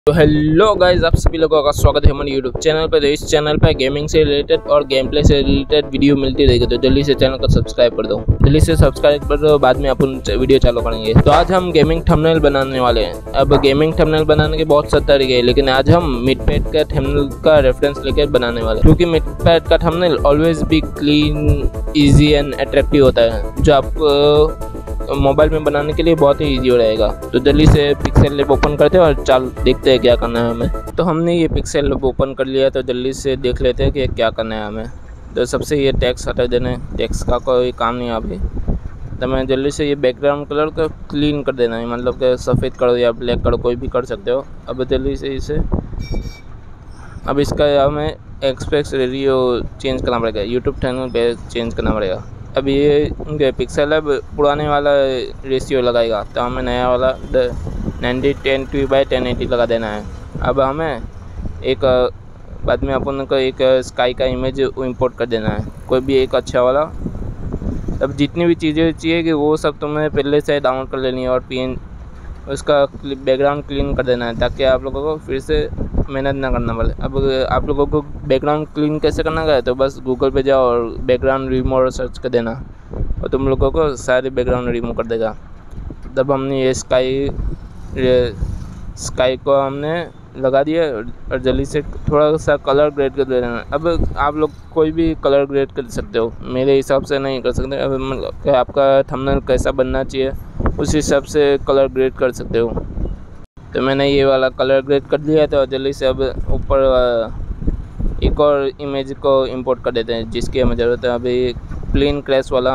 तो hello guys, आप सभी लोगों का स्वागत है हमारे यूट्यूब चैनल पर। तो इस चैनल पर गेमिंग से रिलेटेड और गेम प्ले से रिलेटेड वीडियो मिलती रहेगी, तो जल्दी से चैनल को सब्सक्राइब कर दो। जल्दी से सब्सक्राइब कर दो, बाद में अपन वीडियो चालू करेंगे। तो आज हम गेमिंग थंबनेल बनाने वाले हैं। अब गेमिंग थंबनेल बनाने के बहुत सारे तरीके हैं, लेकिन आज हम मिडपैड का थंबनेल का रेफरेंस लेकर बनाने वाले हैं, क्योंकि मिडपैड का थंबनेल ऑलवेज भी क्लीन, ईजी एंड अट्रैक्टिव होता है, जो आपको मोबाइल में बनाने के लिए बहुत ही इजी हो रहेगा। तो जल्दी से पिक्सेल लैब ओपन करते हैं और चल देखते हैं क्या करना है हमें। तो हमने ये पिक्सेल लैब ओपन कर लिया, तो जल्दी से देख लेते हैं कि क्या करना है हमें। तो सबसे ये टेक्स्ट हटा देना है, टेक्स्ट का कोई काम नहीं अभी। तो मैं जल्दी से ये बैकग्राउंड कलर को क्लीन कर देना है, मतलब कि सफ़ेद करो या ब्लैक करो, कोई भी कर सकते हो। अब जल्दी से इसे अब इसका हमें एक्सपेक्ट रेडियो चेंज करना पड़ेगा, यूट्यूब चैनल पे चेंज करना पड़ेगा। अब ये पिक्सेल लैब पुराने वाला रेशियो लगाएगा, तो हमें नया वाला 90:1080 लगा देना है। अब हमें एक बाद में अपन को एक स्काई का इमेज इंपोर्ट कर देना है, कोई भी एक अच्छा वाला। अब जितनी भी चीज़ें चाहिए कि वो सब तुम्हें पहले से डाउनलोड कर लेनी है और उसका बैकग्राउंड क्लीन कर देना है, ताकि आप लोगों को फिर से मेहनत ना करना पड़े। अब आप लोगों को बैकग्राउंड क्लीन कैसे करना है, तो बस गूगल पे जाओ और बैकग्राउंड रिमूवर सर्च कर देना, और तुम लोगों को सारे बैकग्राउंड रिमूव कर देगा। तब हमने ये स्काई को हमने लगा दिया, और जल्दी से थोड़ा सा कलर ग्रेड कर देना। अब आप लोग कोई भी कलर ग्रेड कर सकते हो, मेरे हिसाब से नहीं कर सकते। अब मतलब कि आपका थंबनेल कैसा बनना चाहिए उस हिसाब से कलर ग्रेड कर सकते हो। तो मैंने ये वाला कलर ग्रेड कर दिया, तो जल्दी से अब ऊपर एक और इमेज को इंपोर्ट कर देते हैं जिसकी हमें ज़रूरत है। अभी प्लेन क्रैश वाला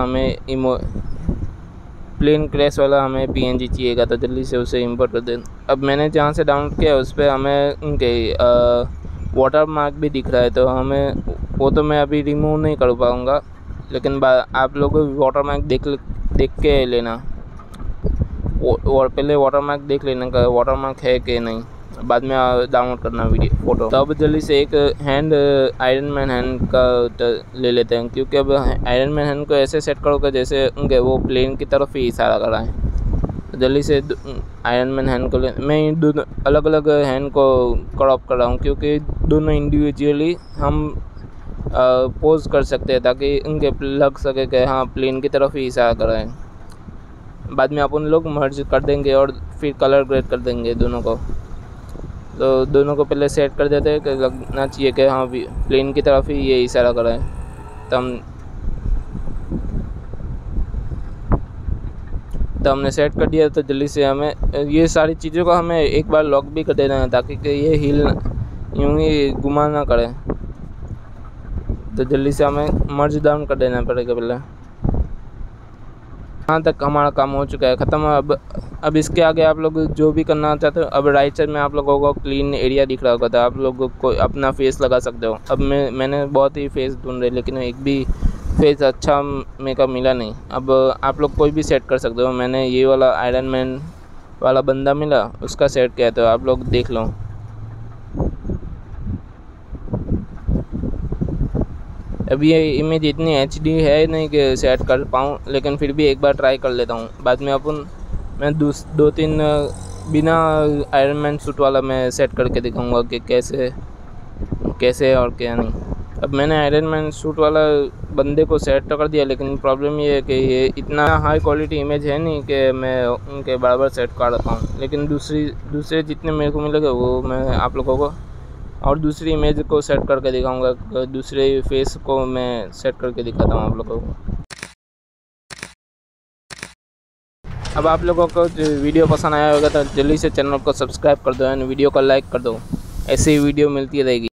हमें PNG चाहिएगा, तो जल्दी से उसे इंपोर्ट कर दें। अब मैंने जहाँ से डाउनलोड किया उस पर हमें उनके वाटर मार्क भी दिख रहा है, तो हमें वो तो मैं अभी रिमूव नहीं कर पाऊँगा, लेकिन आप लोग वाटर मार्क देख के लेना, और पहले वाटर मार्क देख लेना का वाटर मार्क है कि नहीं, बाद में डाउनलोड करना वीडियो फोटो। तो अब जल्दी से एक हैंड आयरन मैन हैंड का ले लेते हैं, क्योंकि अब आयरन मैन हैंड को ऐसे सेट करोगे जैसे उनके वो प्लेन की तरफ ही इशारा कर रहा है। तो जल्दी से आयरन मैन हैंड को मैं दोनों अलग अलग हैंड को क्रॉप कर रहा हूँ, क्योंकि दोनों इंडिविजुअली हम पोज कर सकते हैं, ताकि उनके लग सके कि हाँ प्लेन की तरफ ही इशारा कर रहे हैं। बाद में अपन लोग मर्ज कर देंगे और फिर कलर ग्रेड कर देंगे दोनों को। तो दोनों को पहले सेट कर देते हैं कि लगना चाहिए कि हाँ प्लेन की तरफ ही ये इशारा कर रहा है। तो हमने सेट कर दिया। तो जल्दी से हमें ये सारी चीज़ों को हमें एक बार लॉक भी कर देना है, ताकि कि ये हिल यूँ ही घुमा ना करे। तो जल्दी से हमें मर्ज डाउन कर देना पड़ेगा पहले। यहाँ तक हमारा काम हो चुका है, ख़त्म। अब इसके आगे आप लोग जो भी करना चाहते हो, अब राइट साइड में आप लोगों को क्लीन एरिया दिख रहा होगा, तो आप लोगों को अपना फेस लगा सकते हो। अब मैंने बहुत ही फेस ढूंढे, लेकिन एक भी फेस अच्छा मेरे को मिला नहीं। अब आप लोग कोई भी सेट कर सकते हो। मैंने ये वाला आयरन मैन वाला बंदा मिला, उसका सेट किया, तो आप लोग देख लो। अब ये इमेज इतनी HD है नहीं कि सेट कर पाऊँ, लेकिन फिर भी एक बार ट्राई कर लेता हूँ। बाद में मैं 2-3 बिना आयरन मैन सूट वाला मैं सेट करके दिखाऊंगा कि कैसे और क्या नहीं। अब मैंने आयरन मैन सूट वाला बंदे को सेट तो कर दिया, लेकिन प्रॉब्लम ये है कि ये इतना हाई क्वालिटी इमेज है नहीं कि मैं उनके बराबर सेट कर पाऊँ। लेकिन दूसरे जितने मेरे को मिलेगा वो मैं आप लोगों को और दूसरी इमेज को सेट करके दिखाऊंगा, दूसरे फेस को मैं सेट करके दिखाता हूँ आप लोगों को। अब आप लोगों को वीडियो पसंद आया होगा तो जल्दी से चैनल को सब्सक्राइब कर दो एंड वीडियो को लाइक कर दो, ऐसी वीडियो मिलती रहेगी।